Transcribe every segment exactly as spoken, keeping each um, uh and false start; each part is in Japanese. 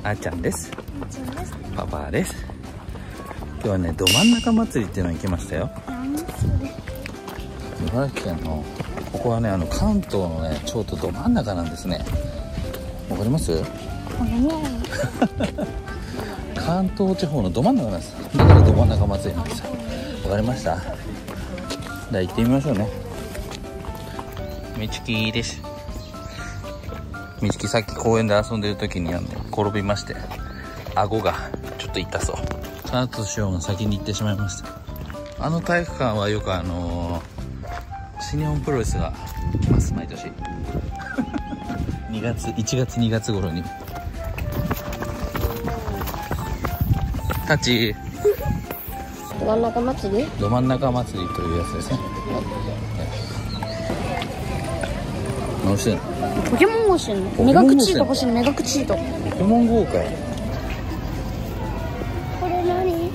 あーちゃんです。パパです。今日はね、ど真ん中祭りっていうのに来ましたよ。茨城県のここはね、あの関東のね、ちょうどど真ん中なんですね。わかります？関東地方のど真ん中なんです。だからど真ん中祭りなんですよ。わかりました？じゃあ行ってみましょうね。みちきです。みちきさっき公園で遊んでる時にあの転びまして、顎がちょっと痛そう。カートショーが先に行ってしまいました。あの体育館はよくあのー、新日本プロレスが来ます、毎年。にがつ、いちがつ、にがつ頃に。タッチ。 ど真ん中祭り？ ど真ん中祭りというやつですね。何してんの？ ポケモン号してんの？メガクチート欲しいの、メガクチート。 ポケモン号かい。 これ何？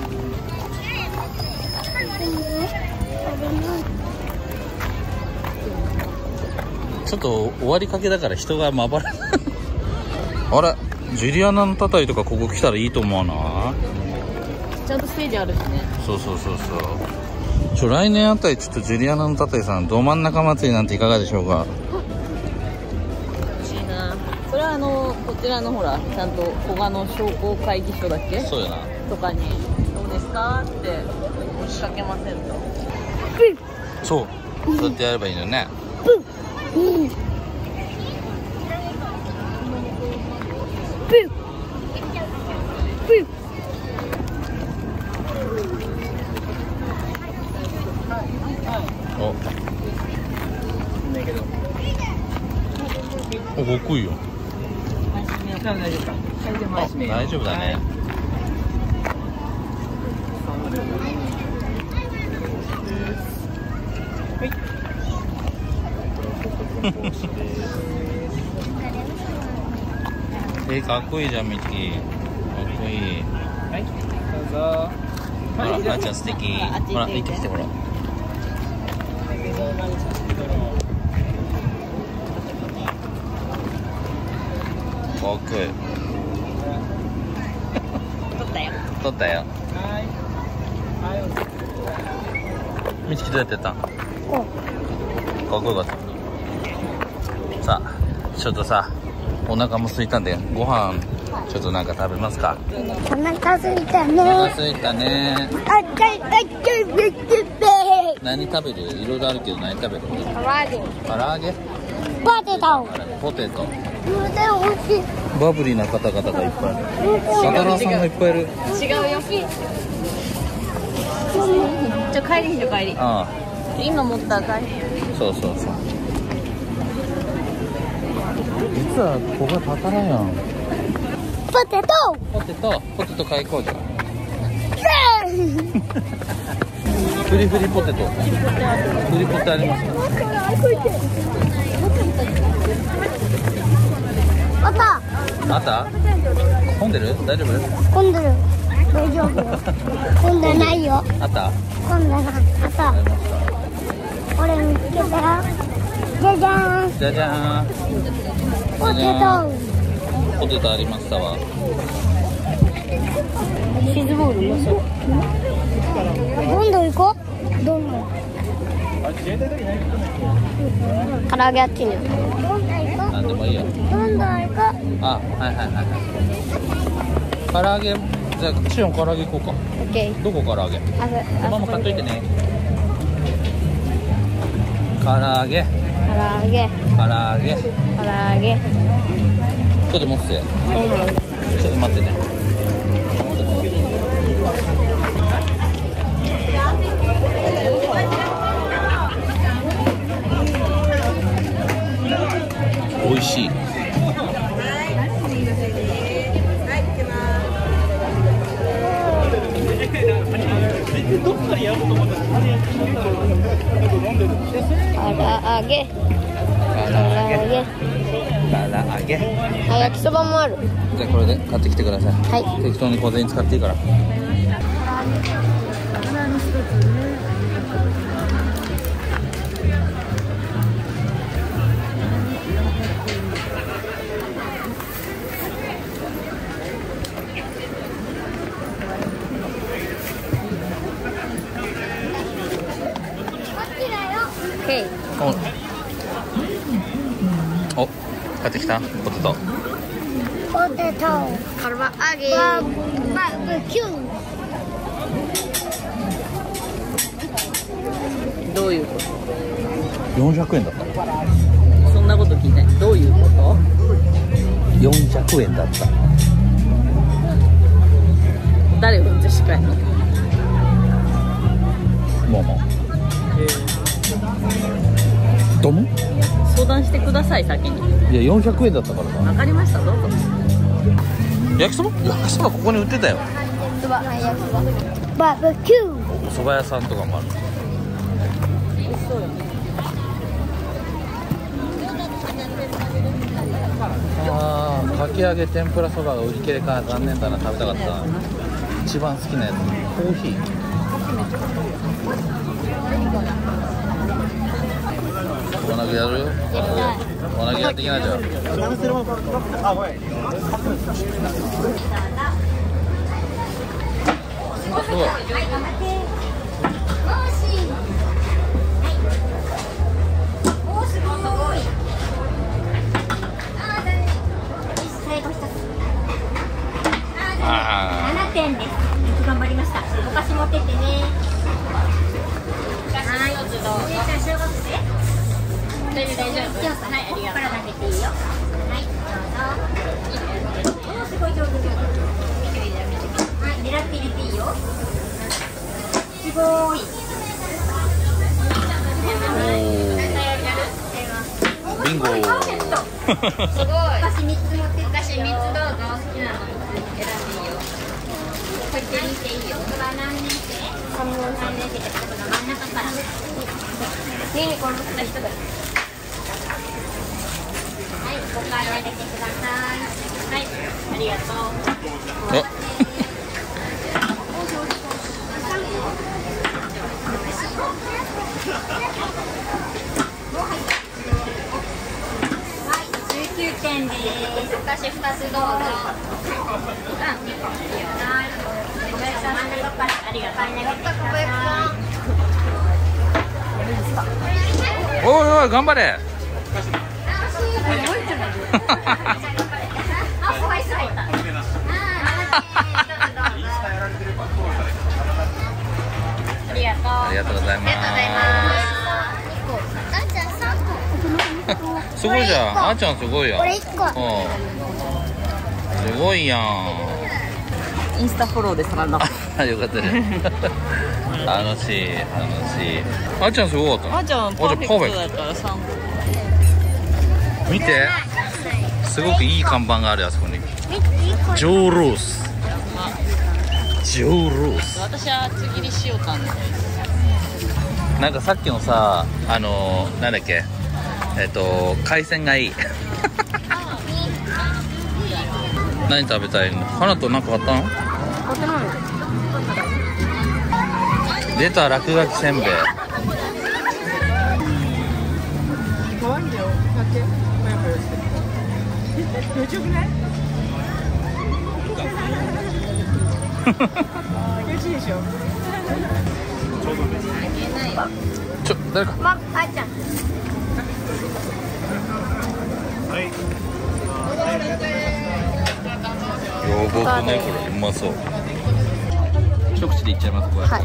ちょっと終わりかけだから人がまばら。あれ、ジュリアナのたたりとかここ来たらいいと思うな。 ちゃんとステージあるしね。 そうそうそうそう。ちょ来年あたりちょっとジュリアナのたたりさんど真ん中祭りなんていかがでしょうか。 欲しいな。それはあのこちらのほらちゃんと古賀の商工会議所だっけ？ そうやな。 とかにどうですかって押しかけませんと。 そう。そうやってやればいいのね。 うん。 お、お、かっこいいよ。大丈夫だね。え、かっこいいじゃん、みちき。かっこいい。はい、どうぞ。ほら、あーちゃん素敵。ほら、行ってきて、ほら。かっこいい。 撮ったよ。 撮ったよ。みちきどうやってやったん？かっこよかった。さあ、ちょっとさ、お腹も空いたんで、ご飯ちょっとなんか食べますか？ お腹空いたね。 お腹空いたね。 あっちゃいあっちゃいべっべ。 何食べる？いろいろあるけど何食べる？ 唐揚げ。 唐揚げ？ ポテト。 ポテト。 美味しい。 バブリーな方々がいっぱいいる。サダラーさんがいっぱいいる。 違うよ。ちょ帰りにしよ帰り。 ああ。 今持った帰り。 そうそうそう。実はここが宝やん。 ポテト。 ポテト、ポテト買いこうじゃん。フリフリポテト。フリポテありますか？ あった。 あった？混んでる？大丈夫？ 混んでる。大丈夫。混んでないよ。 あった？ 混んでない。あった。これ見つけたよ。じゃじゃーん。 じゃじゃーん。 ポテト。 ポテトありましたわ。 チーズボールうまそう。どんどん行こう。どんどん。唐揚げあっちに。どんどん行こう。 なんでもいいよ。 どんどん行こう。 あ、はいはいはいはい。唐揚げ、じゃあシオン唐揚げ行こうか。 オッケー。 どこ唐揚げ？ あそママ買っといてね。唐揚げ。 唐揚げ。 唐揚げ。 唐揚げ。 ちょっと持ってて。ちょっと待ってね。美味しい。 唐揚げ。唐揚げ。 唐揚げ。 あ、焼きそばもある。 じゃあこれで買ってきてください。 はい。 適当に小銭使っていいから。 お、買ってきたポテト。 ポテト、 カルバ揚げ。 バーベキュー。 どういうこと？ よんひゃくえんだった。 そんなこと聞いてない。どういうこと？ よんひゃくえんだった。 誰が運転しかやの？ もも。ども？ 相談してください先に。 いやよんひゃくえんだったからな。 わかりました。どうぞ。 焼きそば？焼きそばここに売ってたよ。 バーベキュー。 お蕎麦屋さんとかもある。 美味しそうよね。 ああ、かき揚げ天ぷらそばが売り切れか。残念だな。食べたかった。一番好きなやつ。コーヒー。おなぎやる？おなぎやってきなじゃん。すごい。 ななてんです。頑張りました。お菓子持ってってね。はい、どうぞ。小学生？大丈夫大丈夫。はい、ありがとう。から投げていいよ。はい、どうぞ。おー、すごい上手上手。はい、狙って入れていいよ。すごーい。 ビンゴー。 すごい。お菓子みっつ持ってったし、みっつどうぞ。好きなの選んでいいよ。こっちにしていいよ。これは何年生？さんねん生ってことの真ん中から。ねえ、この人だ。はい、ここから投げてください。はい、ありがとう。じゅうきゅうてんです。お菓子ふたつどうぞ。うん、いいよ。小林さん、真ん中からありがとう。投げてください。 おいおい頑張れ。 あ、かわいそう。ありがとう。 ありがとうございます。すごいじゃん。あーちゃんすごいやん。 これいっこ。 うん。すごいやん。 インスタフォローでさらんだ。 あ、よかったね。楽しい楽しい。あーちゃんすごかった。 あーちゃんパーフェクトだからさんこ。 見て。すごくいい看板があるあそこに。ジョーロース。ジョーロース。 私は厚切りしようかな。 なんかさっきのさ、あのー、なんだっけ。えっと海鮮がいい。何食べたいの？花と何か買ったの？出た落書きせんべい。ちょ、誰か。 ま、あーちゃん。 よごくね、これうまそう。一口でいっちゃいます、これ。 はい。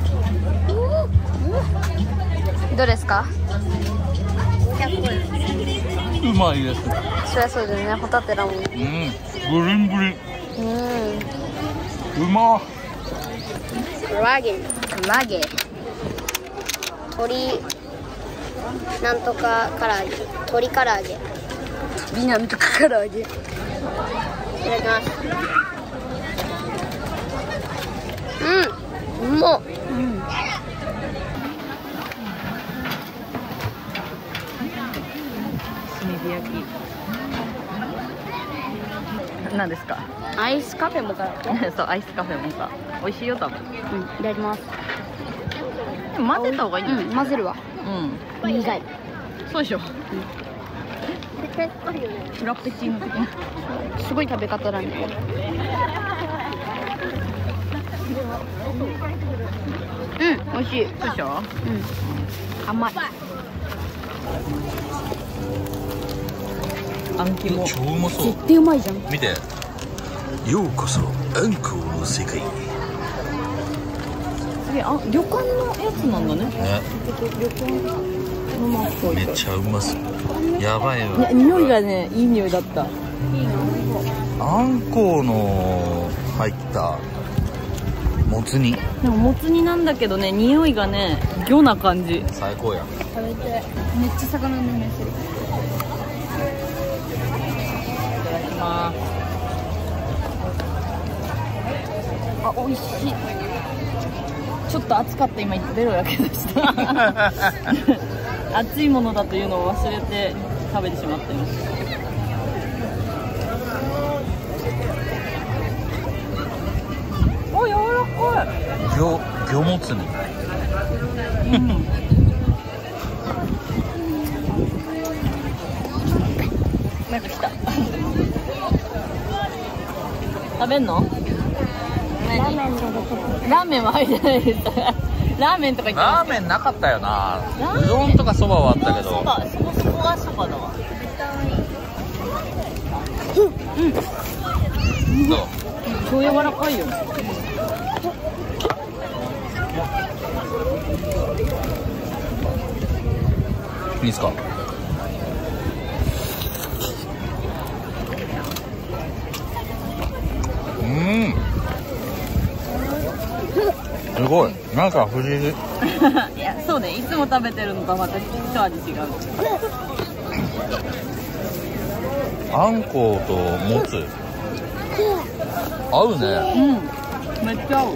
どうですか？ うまいです。 そりゃそうですね、ホタテだもん。うん。 うん、ブリンブリン。うまっ。 クラゲ、クラゲ。鶏なんとか唐揚げ、鶏唐揚げ。鶏なんとか唐揚げ。いただきます。うん、うまっ。うん。 炭火焼き。何ですか？ アイスカフェもかそう、アイスカフェもさ、美味しいよ多分。 うん、いただきます。 でも混ぜた方がいいんじゃない？ うん、混ぜるわ。 うん。 苦い。 そうでしょ。 フラペチーノ的な。 すごい食べ方だね。うん、美味しい。 そうでしょ。 うん、甘い。 あん肝超うまそう。 絶対うまいじゃん。 見て。ようこそあんこうの世界。 え、あ、旅館のやつなんだね。 ね。 旅館のまっぽい。 めっちゃうまそう。やばいよ。 ね、匂いがね、いい匂いだった。 あんこうの入ったもつ煮。 でももつ煮なんだけどね、匂いがね、魚な感じ。 最高や。 食べて。めっちゃ魚の匂いする。 いただきます。あ、美味しい。ちょっと熱かった、今ベロやけどした。熱いものだというのを忘れて食べてしまっています。お、柔らかい。 魚魚もつ煮。 うん。なんか来た。食べんの？ ラーメンのとこ。 ラーメンは入ってないです。ラーメンとか言ってます。 ラーメンなかったよな。 ラーメンうどんとかそばはあったけど。 そば、そこそこはそばだわ。 どう？ 超柔らかいよ。 いいですか？うん。すごい。なんか不思議。 いや、そうね、いつも食べてるのとまた一味違う。 あんこうともつ。合うね。 うん、めっちゃ合う。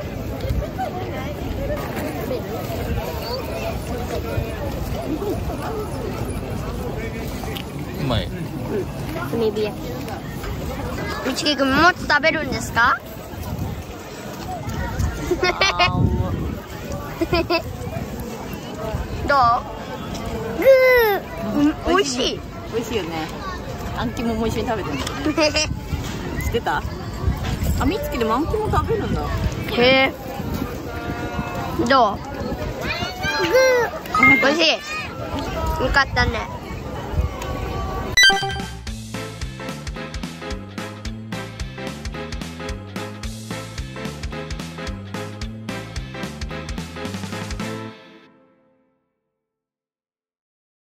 うまい。 炭火焼き。みちきくんもつ食べるんですか？ あーどう？うん、美味しい。 美味しいよね。あん肝も一緒に食べてるの。知ってた？あ、みつきでもあん肝食べるんだ。 へえ。どう？美味しい。よかったね。